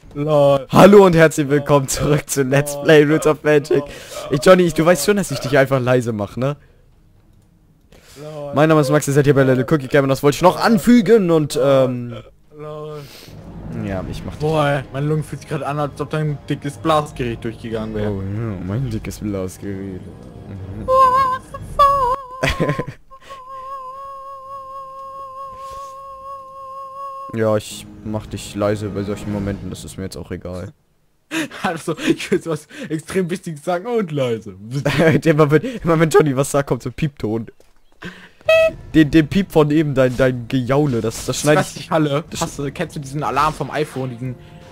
Lol. Hallo und herzlich willkommen zurück zu Let's Play Roots of Magic. Johnny, du weißt schon, dass ich dich einfach leise mache, ne? Mein Name ist Max, ihr seid hier bei Little Cookie Camp und das wollte ich noch anfügen und Lol. ja, ich mach Boah, meine Lunge fühlt sich gerade an, als ob dein dickes Blasgerät durchgegangen wäre. Oh ja, mein dickes Blasgerät. What the fuck? Ja, ich mach dich leise bei solchen Momenten, das ist mir jetzt auch egal. Also, ich will was extrem Wichtiges sagen und leise. immer wenn Johnny was sagt, kommt so ein Piepton. Den Piep von eben, dein Gejaule, das schneide ich... Ich Halle. Kennst du diesen Alarm vom iPhone, diesen...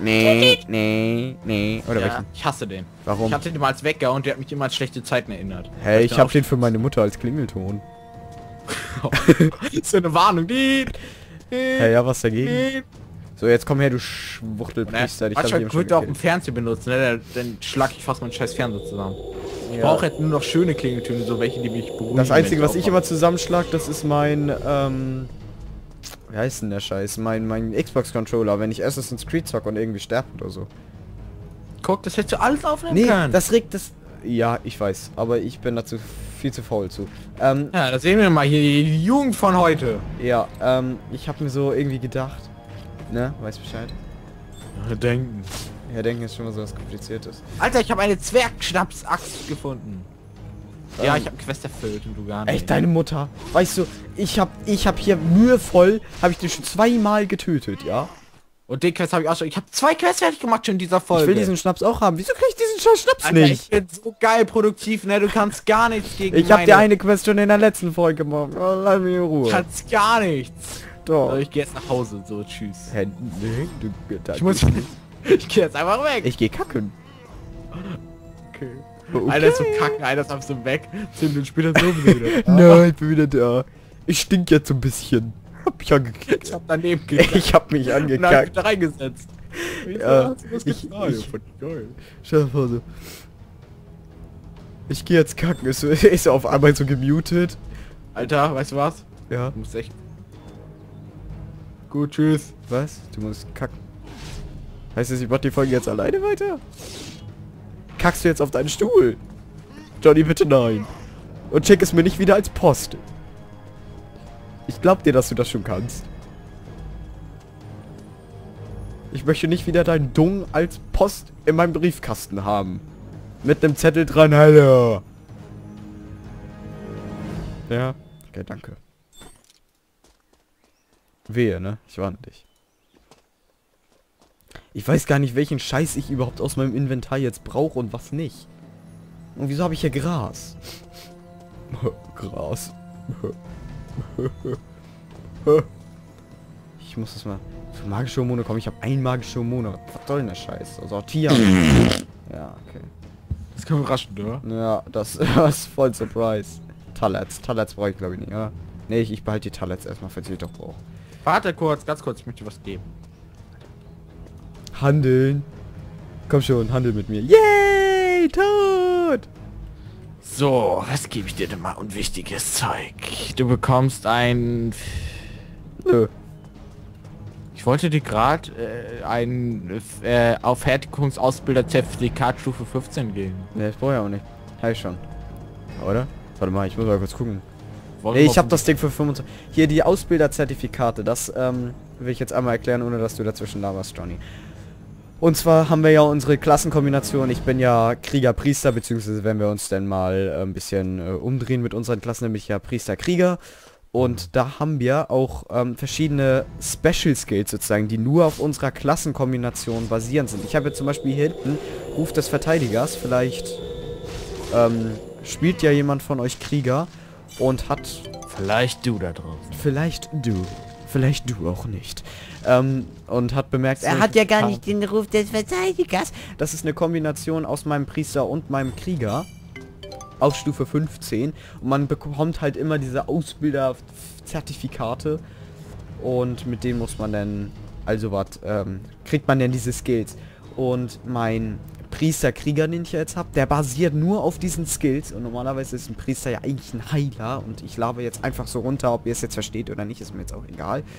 Nee. Oder Ja, welchen? ich hasse den. Warum? Ich hatte den mal als Wecker und der hat mich immer an schlechte Zeiten erinnert. Hey, ich hab den für meine Mutter als Klingelton. Das ist so eine Warnung. Hey, ja, was dagegen? So, jetzt komm her, du Schwuchtelpriester. Manchmal könnte auch im Fernsehen benutzen, ne? Dann schlag ich fast meinen scheiß Fernseher zusammen. Ich brauche jetzt nur noch schöne Klingeltöne, so welche, die mich beruhigen. Das Einzige, was ich immer zusammenschlag, das ist mein, wie heißt denn der Scheiß? Mein Xbox-Controller, wenn ich Assassin's Creed zock und irgendwie sterbe oder so. Guck, das hättest du alles aufnehmen können. Das regt das... Ja, ich weiß, aber ich bin dazu viel zu faul zu. Ja, da sehen wir mal hier die Jugend von heute. Ja, ich habe mir so irgendwie gedacht, ne, weiß Bescheid. Denken. Ja, denken ist schon mal so was Kompliziertes. Alter, ich habe eine Zwergschnaps-Axt gefunden. Ja, ich habe Quest erfüllt und du gar nicht. Echt, deine Mutter? Weißt du, ich hab hier mühevoll, habe ich den schon zweimal getötet, ja? Und den Quest habe ich auch schon. Ich habe 2 Quests fertig gemacht schon in dieser Folge. Ich will diesen Schnaps auch haben. Wieso krieg ich diesen scheiß Schnaps Alter, nicht? ich bin so geil produktiv, ne? Du kannst gar nichts gegen Ich habe dir eine Quest schon in der letzten Folge gemacht. Oh, lass mich in Ruhe. Du kannst gar nichts. Doch. Also ich gehe jetzt nach Hause. So, tschüss. Hä, nee, Ich muss... Ich gehe jetzt einfach weg. Ich geh kacken. Okay. Okay. Einer ist so kacken, einer ist einfach so weg. 10 Minuten später so wieder. Nein, ich bin wieder da. Ich stink jetzt so ein bisschen. Hab mich angekackt. Ich hab daneben gekackt. Ich hab mich Und dann hab ich angekackt. da reingesetzt. Ja, Hast du das ich- getan? ich- Ja, voll geil. Stell dir vor so. Ich gehe jetzt kacken. Ist auf einmal so gemutet. Alter, weißt du was? Ja. Du musst echt... Gut, tschüss. Was? Du musst kacken. Heißt das, ich mach die Folge jetzt alleine weiter? Kackst du jetzt auf deinen Stuhl? Johnny, bitte nein. Und schick es mir nicht wieder als Post. Ich glaub dir, dass du das schon kannst. Ich möchte nicht wieder deinen Dung als Post in meinem Briefkasten haben. Mit einem Zettel dran, hallo. Ja. Okay, danke. Wehe, ne? Ich warne dich. Ich weiß gar nicht, welchen Scheiß ich überhaupt aus meinem Inventar jetzt brauche und was nicht. Und wieso habe ich hier Gras? Gras. Ich muss das mal... Für magische Hormone kommen. Ich habe ein magische Hormone. Was soll denn der Scheiß? Also Tia. Ja, okay. Das kann überraschend, oder? Ja, das ist voll Surprise. Talents. Talents brauche ich glaube ich nicht, oder? Nee, ich behalte die Talents erstmal, falls ich doch brauche. Warte kurz, ganz kurz, ich möchte dir was geben. Handeln. Komm schon, handel mit mir. Yay! Tot! So, was gebe ich dir denn mal unwichtiges Zeug? Du bekommst ein... Nö. Ich wollte dir gerade ein auf Fertigungsausbilder-Zertifikat Stufe 15 geben. Ne, das brauche ich auch nicht. Habe ich schon. Oder? Warte mal, ich muss mal kurz gucken. Wollen Nee, wir ich mal habe das Ding für 25. Hier die Ausbilderzertifikate, das will ich jetzt einmal erklären, ohne dass du dazwischen laberst, Johnny. Und zwar haben wir ja unsere Klassenkombination. Ich bin ja Krieger-Priester, beziehungsweise wenn wir uns denn mal ein bisschen umdrehen mit unseren Klassen, nämlich ja Priester-Krieger. Und da haben wir auch verschiedene Special Skills sozusagen, die nur auf unserer Klassenkombination basierend sind. Ich habe jetzt zum Beispiel hier hinten Ruf des Verteidigers. Vielleicht spielt ja jemand von euch Krieger und hat... Vielleicht du da draußen. Vielleicht du auch nicht. Und hat bemerkt, Er hat ja gar nicht den Ruf des Verteidigers. das ist eine Kombination aus meinem Priester und meinem Krieger. Auf Stufe 15. Und man bekommt halt immer diese Ausbilder-Zertifikate. Und mit denen muss man dann, also was, kriegt man denn diese Skills. Und mein Priester-Krieger, den ich jetzt habe, der basiert nur auf diesen Skills. Und normalerweise ist ein Priester ja eigentlich ein Heiler. Und ich labe jetzt einfach so runter, ob ihr es jetzt versteht oder nicht, ist mir jetzt auch egal.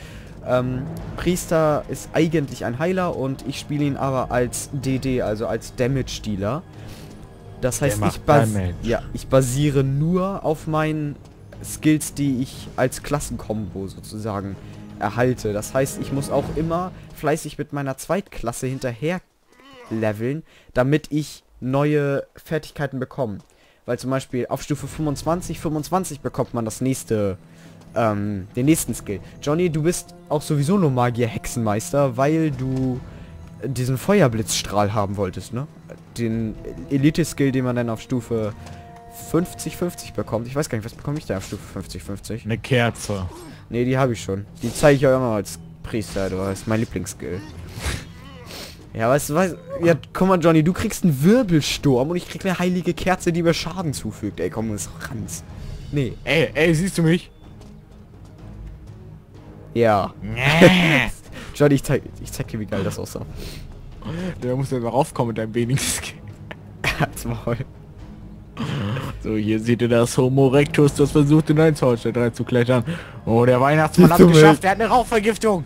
Priester ist eigentlich ein Heiler und ich spiele ihn aber als DD, also als Damage-Dealer. Das heißt, ich basiere nur auf meinen Skills, die ich als Klassenkombo sozusagen erhalte. Das heißt, ich muss auch immer fleißig mit meiner Zweitklasse hinterher leveln, damit ich neue Fertigkeiten bekomme. Weil zum Beispiel auf Stufe 25 bekommt man das nächste, den nächsten Skill. Johnny, du bist auch sowieso nur Magier-Hexenmeister, weil du diesen Feuerblitzstrahl haben wolltest, ne? Den Elite-Skill, den man dann auf Stufe 50 bekommt. Ich weiß gar nicht, was bekomme ich da auf Stufe 50? Eine Kerze. Ne, die habe ich schon. Die zeige ich euch immer als Priester, du hast mein Lieblingsskill. Ja, weißt du, ja, guck mal, Johnny, du kriegst einen Wirbelsturm und ich krieg eine heilige Kerze, die mir Schaden zufügt. Ey, komm, das ist Ranz. Nee. Ey, siehst du mich? Ja. Johnny, ich zeig dir, wie geil das aussah. Der muss ja raufkommen mit deinem wenigsten. Als Maul. So, hier seht ihr das Homo erectus, das versucht in ein Zaunstein reinzuklettern. Oh, der Weihnachtsmann hat es geschafft, der hat eine Rauchvergiftung.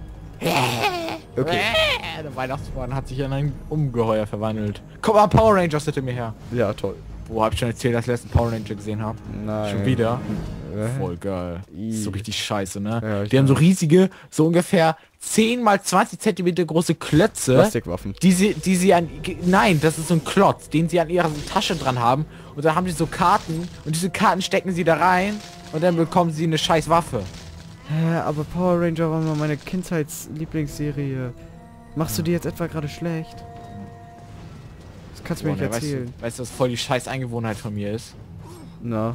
Okay. Der Weihnachtsmann hat sich in ein Ungeheuer verwandelt. Komm mal, Power Rangers hinter mir her. Ja, toll. Wo hab ich schon erzählt, dass ich letzten Power Ranger gesehen habe? Nein. Schon wieder? Voll geil. So richtig scheiße, ne? Ja, die haben so riesige, so ungefähr 10 mal 20 Zentimeter große Klötze. Plastikwaffen. Die sie an... Nein, das ist so ein Klotz, den sie an ihrer Tasche dran haben. Und dann haben sie so Karten. Und diese Karten stecken sie da rein. Und dann bekommen sie eine scheiß Waffe. Hä, aber Power Ranger war mal meine Kindheitslieblingsserie. Machst du die jetzt etwa gerade schlecht? Das kannst du mir nicht erzählen. Weißt du, was voll die scheiß Eingewohnheit von mir ist? Na.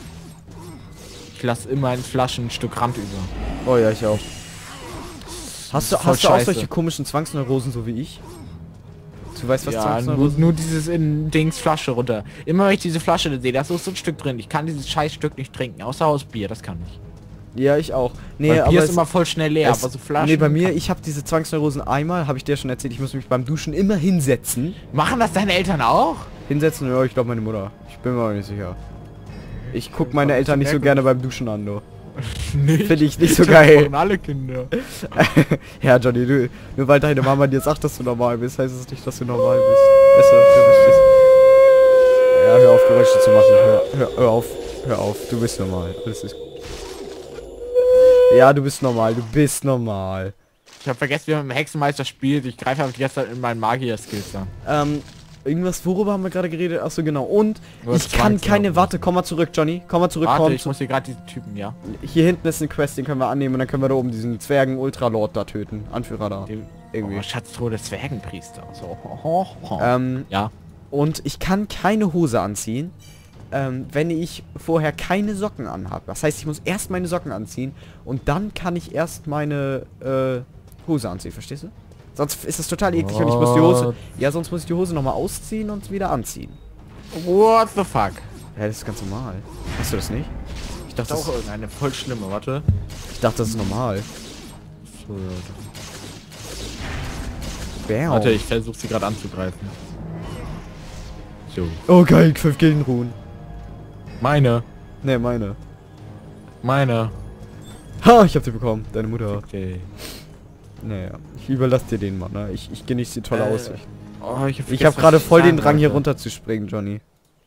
Ich lasse immer in Flaschen ein Stück Rand über. Oh ja, ich auch. Hast du auch solche komischen Zwangsneurosen, so wie ich? Du weißt, was Zwangsneurosen? Nur dieses in Dings Flasche runter. Immer wenn ich diese Flasche sehe, da ist so ein Stück drin. Ich kann dieses scheiß Stück nicht trinken, außer aus Bier, das kann ich. Ja, ich auch. Nee, Weil aber Bier ist immer voll schnell leer, aber so Flaschen... Nee, bei mir, ich habe diese Zwangsneurosen einmal, habe ich dir schon erzählt, ich muss mich beim Duschen immer hinsetzen. Machen das deine Eltern auch? Hinsetzen? Ja, ich glaube meine Mutter. Ich bin mir auch nicht sicher. Ich guck meine Eltern nicht so gerne beim Duschen an, du. Finde ich nicht so geil. Alle Kinder. Ja, Johnny, nur weil deine Mama dir sagt, dass du normal bist, heißt es nicht, dass du normal bist. Weißt du verstehst. Ja, hör auf, Geräusche zu machen. Hör auf. Du bist normal. Alles ist gut. Ja, du bist normal. Ich habe vergessen, wie man mit dem Hexenmeister spielt. Ich greife einfach gestern in meinen Magier-Skills an. Irgendwas, worüber haben wir gerade geredet? Achso, genau. Und ich kann keine... Warte, komm mal zurück, Johnny. Komm mal zurück. Warte, ich muss hier gerade diesen Typen, ja. Hier hinten ist ein Quest, den können wir annehmen und dann können wir da oben diesen Zwergen-Ultralord da töten. Anführer da. Irgendwie. Oh, Schatztruhe des Zwergenpriester. So. Ja. Und ich kann keine Hose anziehen, wenn ich vorher keine Socken anhabe. Das heißt, ich muss erst meine Socken anziehen und dann kann ich erst meine Hose anziehen, verstehst du? Sonst ist es total eklig und ich muss die Hose... Ja, sonst muss ich die Hose nochmal ausziehen und wieder anziehen. What the fuck? Ja, das ist ganz normal. Hast du das nicht? Ich dachte, das ist auch irgendeine voll schlimme, warte. Ich dachte, das ist normal. So, Bam. warte, ich versuche sie gerade anzugreifen. So. Oh geil, 5 Gildenruhen. Meine. Ne, meine. Ha, ich hab sie bekommen. Deine Mutter. Okay. Naja, ich überlasse dir den mal, ne? Ich genieße die tolle Aussicht. Oh, ich hab gerade voll den Drang, hier runter zu springen, Johnny.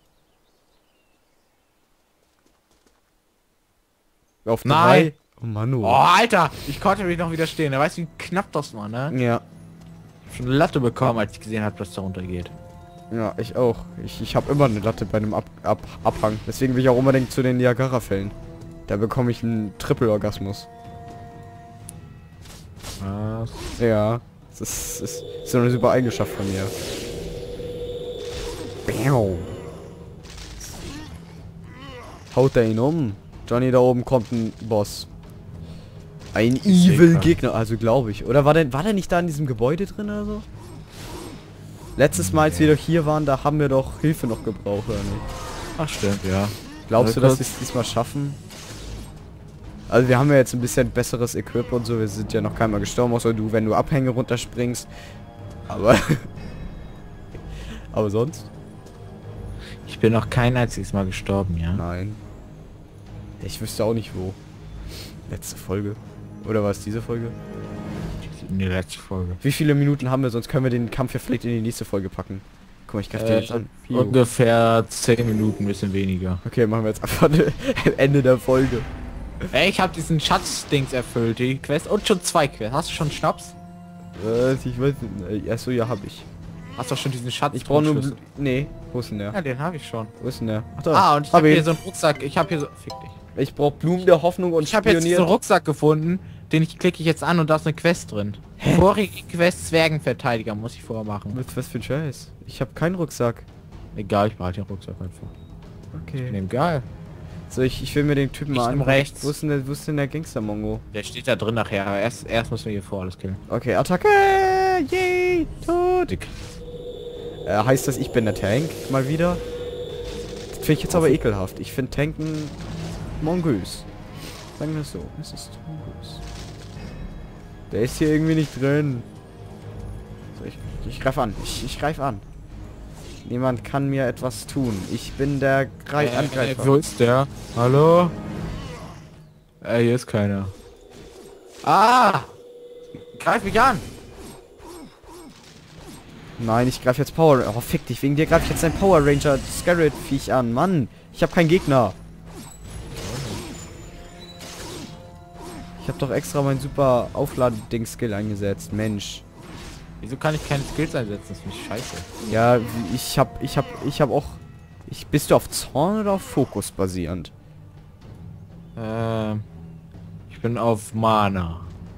Auf 3. Oh Mann, oh, Alter! Ich konnte mich noch widerstehen. Da weißt du, wie knapp das war, ne? Ja. Ich hab schon eine Latte bekommen, als ich gesehen habe, dass da runtergeht. Ja, ich auch. Ich habe immer eine Latte bei einem Abhang. Deswegen will ich auch unbedingt zu den Niagara-Fällen. Da bekomme ich einen Triple-Orgasmus. Was? Ja. Das ist so eine super Eigenschaft von mir. Bam. Haut er ihn um. Johnny, da oben kommt ein Boss. Ein Evil Gegner, also glaube ich. Oder war der nicht da in diesem Gebäude drin oder so? Letztes Mal, als wir doch hier waren, da haben wir doch Hilfe noch gebraucht, oder nicht? Ach stimmt, ja. Glaubst du, dass wir es diesmal schaffen? Also wir haben ja jetzt ein bisschen besseres Equip und so, wir sind ja noch keinmal gestorben, außer du, wenn du Abhänge runterspringst. Aber... aber sonst? Ich bin noch kein einziges Mal gestorben, ja? Nein. Ich wüsste auch nicht wo. Letzte Folge. Oder war es diese Folge? In die letzte Folge. Wie viele Minuten haben wir? Sonst können wir den Kampf ja vielleicht in die nächste Folge packen. Guck mal, ich greife den jetzt an. Ungefähr 10 Minuten, ein bisschen weniger. Okay, machen wir jetzt einfach Ende der Folge. Ey, ich habe diesen Schatzdings erfüllt, die Quest. Und schon 2 Quests. Hast du schon Schnaps? Ich weiß nicht. Achso, ja, hab ich. Hast du schon diesen Schatz? Ich brauche nur... Nee, wo ist denn der? Ja, den habe ich schon. Wo ist denn der? Ach, da. Und ich habe hier so einen Rucksack. Ich habe hier so... Fick dich. Ich brauche Blumen der Hoffnung und Ich habe jetzt diesen Rucksack gefunden, den klicke ich jetzt an und da ist eine Quest drin. Vorige Quest Zwergenverteidiger muss ich vorher machen. Was für ein Scheiß? Ich habe keinen Rucksack. Egal, ich behalte den Rucksack einfach. Okay. Nehm geil. So, ich will mir den Typen mal an. Rechts. Wo ist denn der Gangster-Mongo? Der steht da drin nachher. Erst müssen wir hier vor alles killen. Okay, Attacke! Yay! Tot! Dick. Heißt das, ich bin der Tank? Mal wieder? Das finde ich jetzt aber ekelhaft. Ich finde Tanken mongoös. Sagen wir es so. Es ist mongoös. Der ist hier irgendwie nicht drin. So, ich greife an. Ich greife an. Niemand kann mir etwas tun. Ich bin der Angreifer. Wo ist der? Hallo? Hier ist keiner. Ah! Greif mich an! Nein, ich greife jetzt Power... Oh, fick dich. Wegen dir greife ich jetzt ein Power Ranger Scarlet Viech an. Mann, ich habe keinen Gegner. Ich habe doch extra mein super Aufladeding-Skill eingesetzt. Mensch. Wieso kann ich keine Skills einsetzen? Das finde ich scheiße. Ja, ich hab auch... bist du auf Zorn oder auf Fokus basierend? Ich bin auf Mana.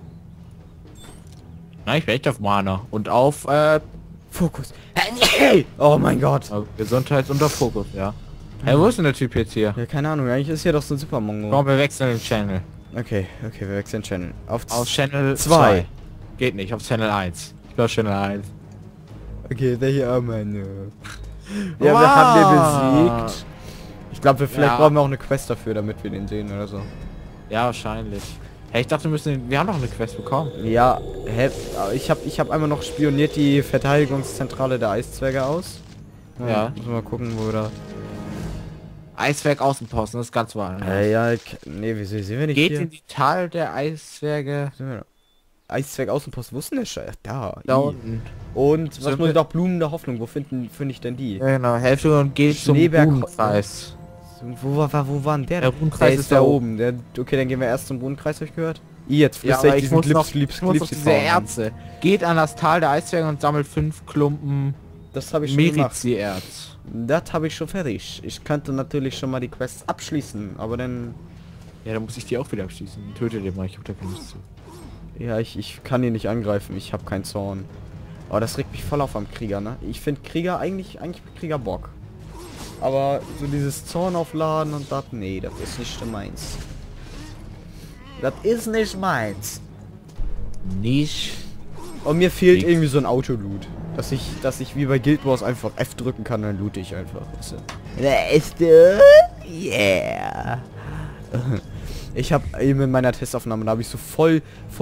Nein, ich bin echt auf Mana. Und auf, Fokus. Oh mein Gott. Gesundheit und auf Fokus, ja. Hey, wo ist denn der Typ jetzt hier? Ja, keine Ahnung. Eigentlich ist hier doch so ein Super Mongo. Komm, wir wechseln den Channel. Okay, wir wechseln Channel. Auf Channel 2. 2. Geht nicht, auf Channel 1. Ich bin auf Channel 1. Okay, der hier auch meine. Ja, wir haben den besiegt. Ich glaube, vielleicht brauchen wir auch eine Quest dafür, damit wir den sehen oder so. Ja, wahrscheinlich. Hey, ich dachte, wir haben noch eine Quest bekommen. Ja, ich hab einmal noch spioniert die Verteidigungszentrale der Eiszwerge aus. Ja. Müssen wir mal gucken, wo wir da... Eiswerk Außenposten, das ist ganz woanders. Nee, wieso sehen wir nicht Geht hier? in die Tal der Eiswerke. Eiszwerg Außenpost, wo ist denn der Scheiß? Da unten. Und was muss ich doch Blumen der Hoffnung, wo finde ich denn die? Genau, Hälfte und geht zum Schneeberg- Brunenkreis. Wo war denn der? Der Brunenkreis ist da oben. Okay, dann gehen wir erst zum Brunenkreis, hab ich gehört. Jetzt Ja, frisst aber echt ich diesen muss noch Clips diese Erze. Geht an das Tal der Eiswerke und sammelt 5 Klumpen Das habe ich schon gemacht. Merizi-Erz. Das habe ich schon fertig. Ich könnte natürlich schon mal die Quests abschließen, aber dann... Ja, dann muss ich die auch wieder abschließen. Töte den mal, ich hab da keine Lust zu. Ja, ich kann ihn nicht angreifen, ich habe keinen Zorn. Aber das regt mich voll auf am Krieger, ne? Ich finde Krieger eigentlich Krieger Bock. Aber so dieses Zorn aufladen und das, nee, das ist nicht meins. Das ist nicht meins. Nicht. Und mir fehlt Nix. irgendwie so ein Auto-Loot. Dass ich wie bei Guild Wars einfach F drücken kann, dann loote ich einfach. Weißt du? Weißt du? Yeah. Ich habe eben in meiner Testaufnahme, da habe ich so voll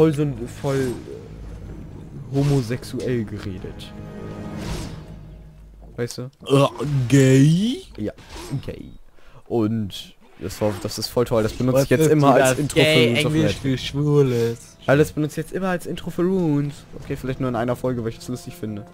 homosexuell geredet. Weißt du? Gay? Ja, gay. Und das ist voll toll. Das benutze ich jetzt immer als Intro für Runes of Englisch Red. für Schwules. Weil das benutze ich jetzt immer als Intro für Runes. Okay, vielleicht nur in einer Folge, weil ich es lustig finde.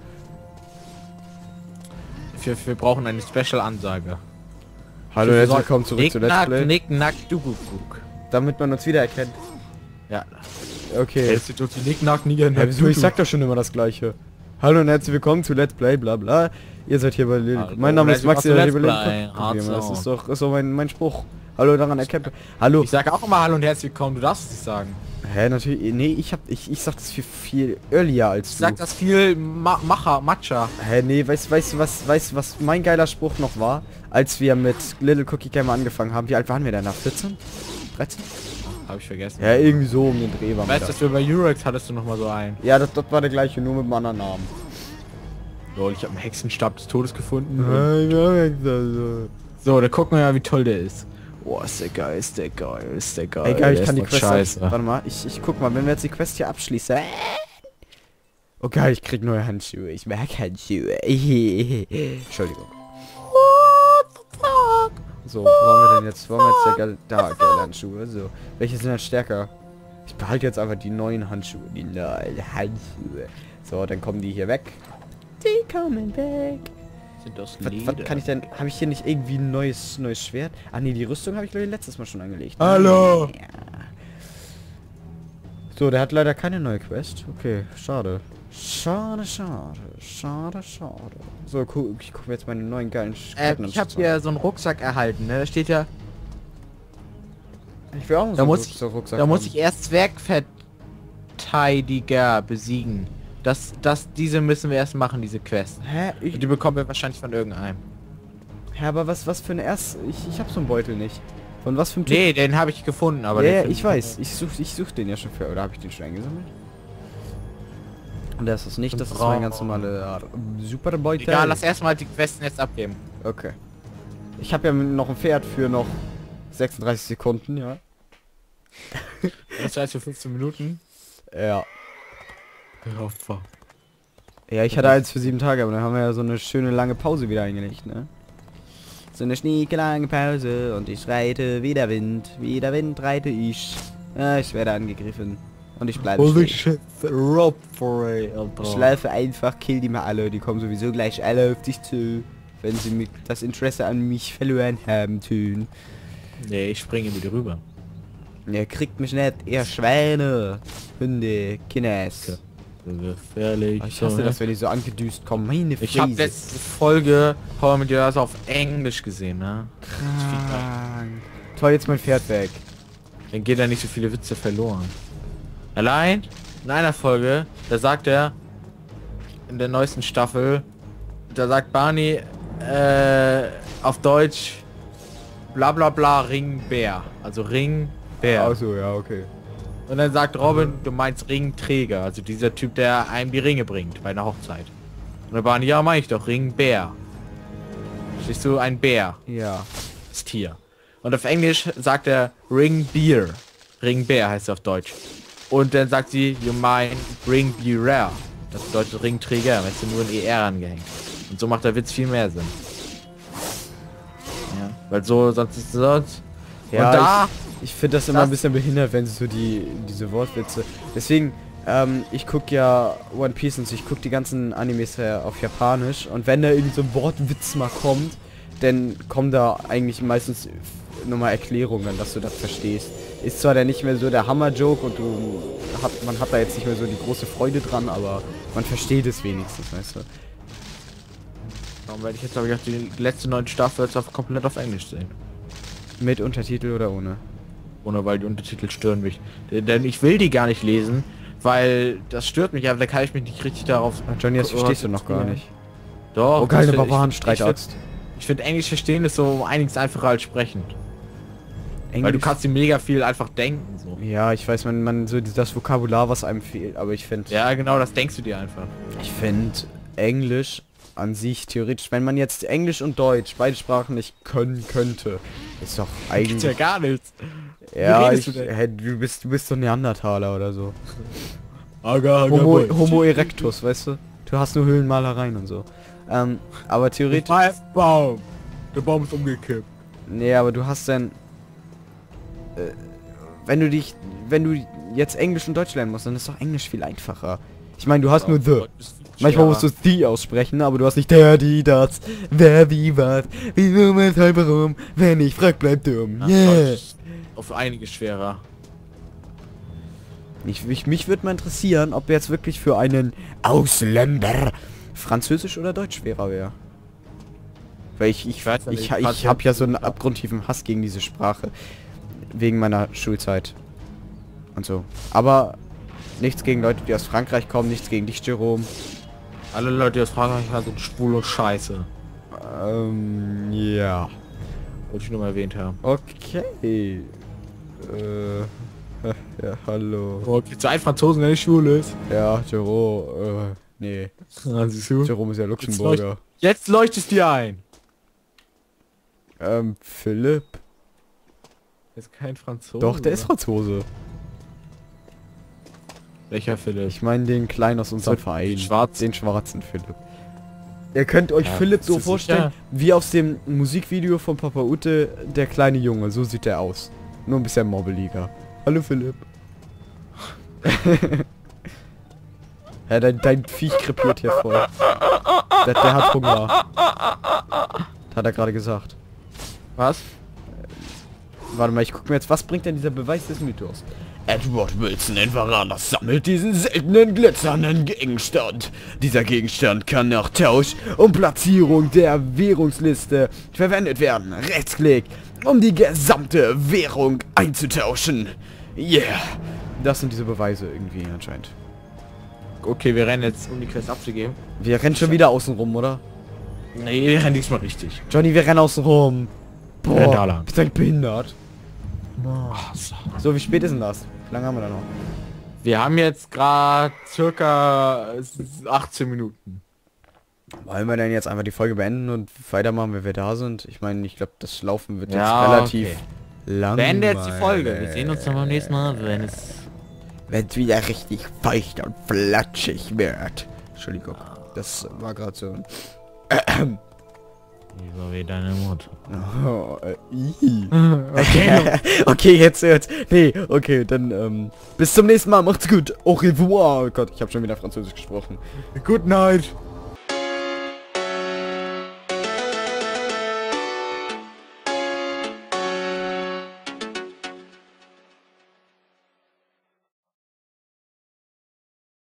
Wir brauchen eine Special-Ansage. Hallo, herzlich willkommen zurück zu Let's Play. Nick, nack, du guck. Damit man uns wiedererkennt. Ja. Okay. Hältst du die Nick, nack, Niger, Ja, wieso? Ich sag doch schon immer das Gleiche. Hallo und herzlich willkommen zu Let's Play, bla bla. Ihr seid hier bei Lil. Hallo, Mein Name ist Let's Maxi, Play. das ist doch mein Spruch. Hallo, daran erkennt. Hallo. Ich sage auch immer Hallo und herzlich willkommen, du darfst es nicht sagen. Hä, natürlich. Nee, ich sag das viel earlier als Ich du. sag das viel Matcha. Hä, nee, weißt du, was mein geiler Spruch noch war? Als wir mit Little Cookie Gamer angefangen haben. Wie alt waren wir denn? Nach 14? 13? Hab ich vergessen. Ja, irgendwie so um den Dreh waren wir Weißt du, da. dass wir bei Eurex hattest du noch mal so einen. Ja, das war der gleiche, nur mit einem anderen Namen. Lol, ich habe einen Hexenstab des Todes gefunden. So, da gucken wir mal, wie toll der ist. Boah, ist der geil, ist der geil, ist der geil. Egal, ich Der kann die ist Quest... doch scheiße. Warte mal, ich guck mal, wenn wir jetzt die Quest hier abschließen... Oh geil, ich krieg neue Handschuhe. Ich mag Handschuhe. Entschuldigung. So, wo haben wir denn jetzt? Wo haben wir jetzt da geile Handschuhe? So. Welche sind denn stärker? Ich behalte jetzt einfach die neuen Handschuhe. Die neuen Handschuhe. So, dann kommen die hier weg. Die kommen weg. Sind das Was kann ich denn? Habe ich hier nicht irgendwie ein neues Schwert? Ah nee, die Rüstung habe ich glaube ich letztes Mal schon angelegt. Hallo! Ja. So, der hat leider keine neue Quest. Okay, schade. Schade. So, ich gucke mir jetzt meine neuen geilen Ich habe hier so einen Rucksack erhalten, ne? Da steht ja... Ich will auch Da muss Rucksack Da muss haben. ich erst Zwergverteidiger besiegen. Diese müssen wir erst machen, diese Quest. Hä? Und die bekommen wir wahrscheinlich von irgendeinem. Hä, aber was für eine Ich hab so einen Beutel nicht. Von was für einem Typ? Nee, den habe ich gefunden, aber... Ja, den ja, find ich weiß. Ich such den ja schon für... Oder habe ich den schon eingesammelt? Und das ist nicht, das ist mein ganz normale super Beutel. Egal, lass erstmal die Questen jetzt abgeben. Okay. Ich habe ja noch ein Pferd für noch 36 Sekunden, ja. Das heißt für 15 Minuten. Ja. Ja, ich hatte eins für 7 Tage, aber dann haben wir ja so eine schöne lange Pause wieder eingelegt, ne? So eine schnieke lange Pause und ich reite wie der Wind reite ich. Ja, ich werde angegriffen. Und ich bleibe stehen. Ich laufe einfach, kill die mal alle, die kommen sowieso gleich alle auf dich zu, wenn sie das Interesse an mich verloren haben tun. Nee, ich springe wieder rüber. Ihr kriegt mich nicht, ihr Schweine, Hunde, Kinders. Gefährlich. Ich hasse das, wenn die so angedüst kommen, meine Fresse. Ich habe letzte Folge haben wir dir das auf Englisch gesehen, ne? Krank. Toll, jetzt mein Pferd weg. Dann geht da nicht so viele Witze verloren. Allein in einer Folge, da sagt er in der neuesten Staffel, da sagt Barney auf Deutsch bla bla bla Ringbär. Also Ringbär. Achso, ja, okay. Und dann sagt Robin, du meinst Ringträger, also dieser Typ, der einem die Ringe bringt bei einer Hochzeit. Und der Barney, ja, meine ich doch, Ringbär. Siehst du, ein Bär. Ja. Das Tier. Und auf Englisch sagt er Ringbeer. Ringbär heißt er auf Deutsch. Und dann sagt sie, you mean Ringbearer. Das bedeutet Ringträger, weißt du, nur ein ER angehängt. Und so macht der Witz viel mehr Sinn. Ja, weil so, sonst ist es sonst... Ja, und da... Ich finde das immer ein bisschen behindert, wenn sie so diese Wortwitze... Deswegen, ich gucke ja One Piece und ich gucke die ganzen Animes auf Japanisch. Und wenn da irgend so ein Wortwitz mal kommt, dann kommen da eigentlich meistens nochmal Erklärungen, dass du das verstehst. Ist zwar dann nicht mehr so der Hammer-Joke und man hat da jetzt nicht mehr so die große Freude dran, aber man versteht es wenigstens, weißt du. Warum werde ich jetzt, glaube ich, auch die letzte 9 Staffel jetzt komplett auf Englisch sehen? Mit Untertitel oder ohne? Ohne, weil die Untertitel stören mich. Denn ich will die gar nicht lesen, weil das stört mich, aber da kann ich mich nicht richtig darauf... Johnny, das verstehst du noch gar nicht. Doch. Oh, geile Barbaren-Streitaxt. Ich finde Englisch verstehen ist so um einiges einfacher als sprechen. Englisch? Weil du kannst dir mega viel einfach denken, so. Ja, ich weiß, man so das Vokabular, was einem fehlt, aber ich finde... Ja, genau, das denkst du dir einfach. Ich finde Englisch an sich theoretisch, wenn man jetzt Englisch und Deutsch, beide Sprachen nicht können könnte, ist doch eigentlich... Gibt's ja gar nichts. Ja, redest du denn? hey, du bist so ein Neandertaler oder so. Homo Homo erectus, weißt du? Du hast nur Höhlenmalereien und so. Aber theoretisch... Baum. Der Baum ist umgekippt. Nee, aber du hast dann... wenn du jetzt Englisch und Deutsch lernen musst, dann ist doch Englisch viel einfacher. Ich meine, du hast nur the. Manchmal musst du the aussprechen, aber du hast nicht der, die, das, wer, wie, was, wieso, weshalb, warum, wenn ich frag, bleib dumm. Yeah. Auf einige schwerer. Mich würde mal interessieren, ob jetzt wirklich für einen Ausländer Französisch oder Deutsch schwerer wäre. Weil ich habe ja so einen abgrundtiefen Hass gegen diese Sprache. Wegen meiner Schulzeit. Und so. Aber nichts gegen Leute, die aus Frankreich kommen, nichts gegen dich, Jerome. Alle Leute, die aus Frankreich sind schwul und scheiße. Ja. Wollte ich nur mal erwähnt haben. Okay. Ja, hallo. Oh, gibt's einen Franzosen, der nicht schwul ist? Ja, Jerome, nee. Siehst du? Jerome ist ja Luxemburger. Jetzt leuchtest dir ein. Philipp. Ist kein Franzose. Doch, der ist Franzose. Welcher Philipp? Ich meine den Kleinen aus unserem So, Verein. Den schwarzen Philipp. Ihr könnt euch Ja, Philipp so bist du vorstellen, sicher? wie aus dem Musikvideo von Papa Ute, der kleine Junge. So sieht er aus. Nur ein bisschen mobbeliger. Hallo Philipp. Ja, dein Viech krepiert hier voll. Der hat Hunger. Hat er gerade gesagt. Was? Warte mal, ich guck mir jetzt, was bringt denn dieser Beweis des Mythos? Edward Wilson in Varanus sammelt diesen seltenen glitzernden Gegenstand. Dieser Gegenstand kann nach Tausch und Platzierung der Währungsliste verwendet werden. Rechtsklick, um die gesamte Währung einzutauschen. Yeah. Das sind diese Beweise irgendwie anscheinend. Okay, wir rennen jetzt, um die Quest abzugeben. Wir rennen schon wieder außen rum, oder? Nee, wir rennen diesmal richtig. Johnny, wir rennen außen rum. renn da lang. Bist du eigentlich behindert? Ach, so. So, wie spät ist denn das? Wie lange haben wir da noch? Wir haben jetzt gerade circa 18 Minuten. Wollen wir denn jetzt einfach die Folge beenden und weitermachen, wenn wir da sind? Ich meine, ich glaube, das Laufen wird Ja, jetzt relativ okay. lang. Beende jetzt die Folge. Wir sehen uns dann beim nächsten Mal, wenn es... Wenn's wieder richtig feucht und flatschig wird. Entschuldigung, das war gerade so. So wie deine Mutter. Oh, okay. Okay, jetzt. Nee, okay, dann bis zum nächsten Mal. Macht's gut. Au revoir. Oh Gott, ich habe schon wieder Französisch gesprochen. Good night.